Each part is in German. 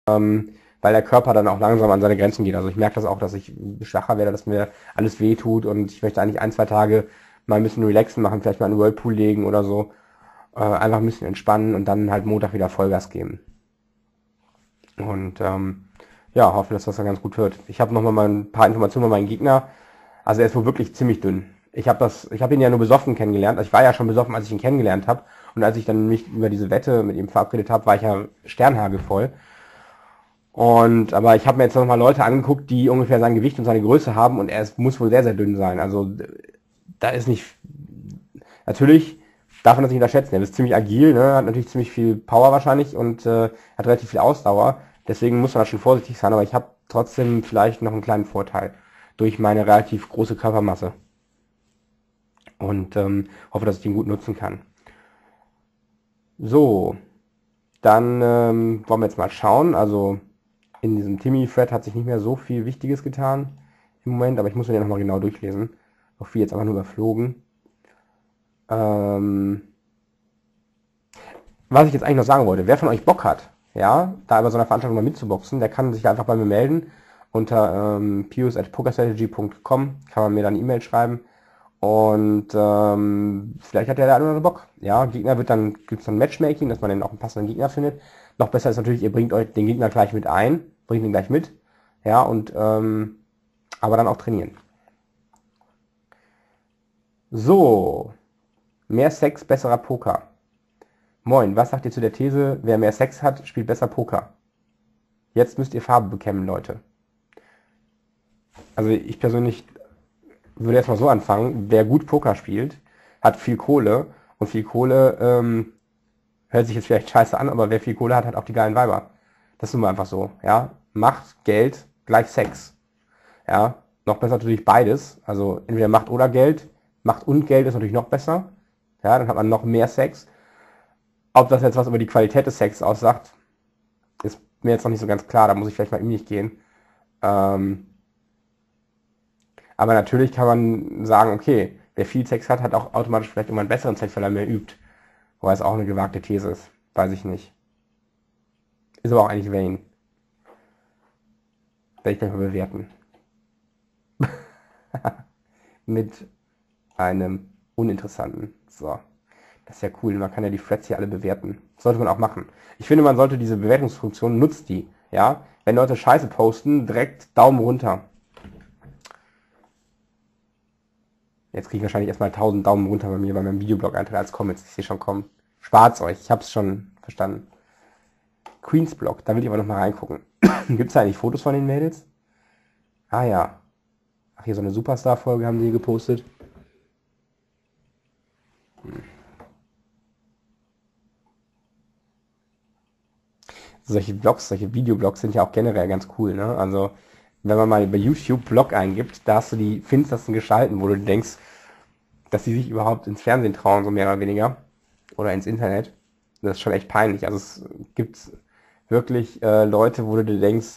weil der Körper dann auch langsam an seine Grenzen geht. Also ich merke das auch, dass ich schwacher werde, dass mir alles weh tut und ich möchte eigentlich 1, 2 Tage mal ein bisschen relaxen machen, vielleicht mal in den Whirlpool legen oder so. Einfach ein bisschen entspannen und dann halt Montag wieder Vollgas geben. Und ja, hoffe, dass das dann ganz gut wird. Ich habe nochmal mal ein paar Informationen über meinen Gegner. Also er ist wohl wirklich ziemlich dünn. Ich habe ihn ja nur besoffen kennengelernt. Also ich war ja schon besoffen, als ich ihn kennengelernt habe. Und als ich dann mich über diese Wette mit ihm verabredet habe, war ich ja sternhagelvoll. Aber ich habe mir jetzt nochmal Leute angeguckt, die ungefähr sein Gewicht und seine Größe haben und muss wohl sehr, sehr dünn sein. Also da ist nicht, natürlich darf man das nicht unterschätzen. Er ist ziemlich agil, ne? Hat natürlich ziemlich viel Power wahrscheinlich und hat relativ viel Ausdauer. Deswegen muss man da schon vorsichtig sein, aber ich habe trotzdem vielleicht noch einen kleinen Vorteil durch meine relativ große Körpermasse. Und hoffe, dass ich den gut nutzen kann. So, dann wollen wir jetzt mal schauen. Also in diesem Timmy-Thread hat sich nicht mehr so viel Wichtiges getan im Moment, aber ich muss mir den nochmal genau durchlesen. Auch viel jetzt einfach nur überflogen. Was ich jetzt eigentlich noch sagen wollte, wer von euch Bock hat, ja, da bei so einer Veranstaltung mal mitzuboxen, der kann sich einfach bei mir melden. Unter pius@pokerstrategy.com kann man mir dann eine E-Mail schreiben. Und vielleicht hat der eine oder andere Bock. Ja, Gegner gibt es dann Matchmaking, dass man dann auch einen passenden Gegner findet. Noch besser ist natürlich, ihr bringt euch den Gegner gleich mit ein, bringt ihn gleich mit. Ja, und aber dann auch trainieren. So, mehr Sex, besserer Poker. Moin, was sagt ihr zu der These, wer mehr Sex hat, spielt besser Poker? Jetzt müsst ihr Farbe bekennen, Leute. Also ich persönlich würde erstmal so anfangen, wer gut Poker spielt, hat viel Kohle und viel Kohle hört sich jetzt vielleicht scheiße an, aber wer viel Kohle hat, hat auch die geilen Weiber. Das ist nun mal einfach so, ja. Macht, Geld gleich Sex. Ja, noch besser natürlich beides. Also entweder Macht oder Geld. Macht und Geld ist natürlich noch besser. Ja, dann hat man noch mehr Sex. Ob das jetzt was über die Qualität des Sex aussagt, ist mir jetzt noch nicht so ganz klar. Da muss ich vielleicht mal in mich gehen. Aber natürlich kann man sagen, okay, wer viel Sex hat, hat auch automatisch vielleicht immer einen besseren Sex, weil er mehr übt. Wobei es auch eine gewagte These ist. Weiß ich nicht. Ist aber auch eigentlich vain. Werde ich gleich mal bewerten. Mit einem uninteressanten. So. Das ist ja cool. Man kann ja die Threads hier alle bewerten. Sollte man auch machen. Ich finde, man sollte diese Bewertungsfunktion, nutzt die. Ja? Wenn Leute Scheiße posten, direkt Daumen runter. Jetzt kriege ich wahrscheinlich erstmal 1000 Daumen runter bei mir bei meinem Videoblog-Eintrag als Comments. Ich sehe schon kommen. Spart's euch. Ich hab's schon verstanden. Queensblog. Da will ich aber noch mal reingucken. Gibt's da eigentlich Fotos von den Mädels? Ah ja. Ach, hier so eine Superstar-Folge haben die gepostet. Solche Blogs, solche Videoblogs sind ja auch generell ganz cool, ne? Also, wenn man mal bei YouTube Blog eingibt, da hast du die finstersten Gestalten, wo du denkst, dass sie sich überhaupt ins Fernsehen trauen, so mehr oder weniger. Oder ins Internet. Das ist schon echt peinlich. Also es gibt wirklich Leute, wo du dir denkst,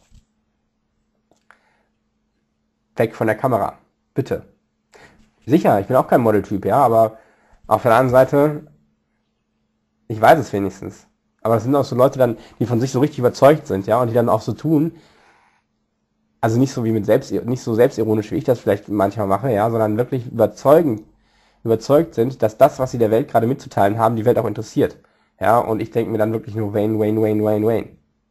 weg von der Kamera. Bitte. Sicher, ich bin auch kein Modeltyp, ja, aber auf der anderen Seite, ich weiß es wenigstens. Aber es sind auch so Leute dann, die von sich so richtig überzeugt sind, ja, und die dann auch so tun, also nicht so wie nicht so selbstironisch, wie ich das vielleicht manchmal mache, ja, sondern wirklich überzeugt sind, dass das, was sie der Welt gerade mitzuteilen haben, die Welt auch interessiert. Ja, und ich denke mir dann wirklich nur Wayne, Wayne, Wayne, Wayne, Wayne.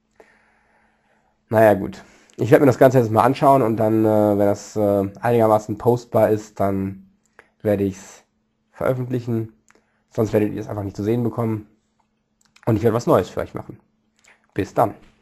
Naja, gut. Ich werde mir das Ganze jetzt mal anschauen und dann, wenn das einigermaßen postbar ist, dann werde ich es veröffentlichen. Sonst werdet ihr es einfach nicht zu sehen bekommen. Und ich werde was Neues für euch machen. Bis dann.